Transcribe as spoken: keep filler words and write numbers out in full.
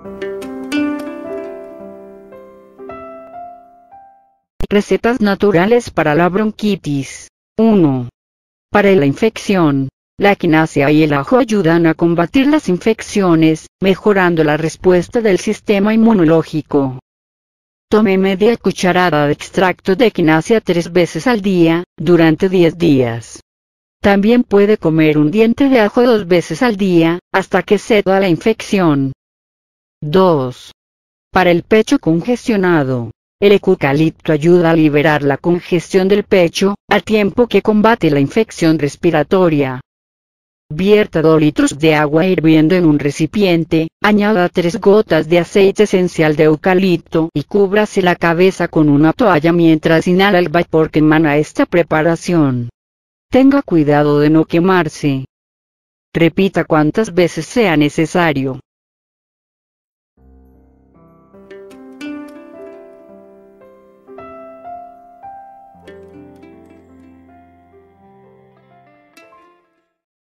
Recetas naturales para la bronquitis. uno. Para la infección, la equinacia y el ajo ayudan a combatir las infecciones, mejorando la respuesta del sistema inmunológico. Tome media cucharada de extracto de equinacia tres veces al día, durante diez días. También puede comer un diente de ajo dos veces al día, hasta que ceda la infección. dos. Para el pecho congestionado, el eucalipto ayuda a liberar la congestión del pecho, al tiempo que combate la infección respiratoria. Vierta dos litros de agua hirviendo en un recipiente, añada tres gotas de aceite esencial de eucalipto y cúbrase la cabeza con una toalla mientras inhala el vapor que emana esta preparación. Tenga cuidado de no quemarse. Repita cuantas veces sea necesario.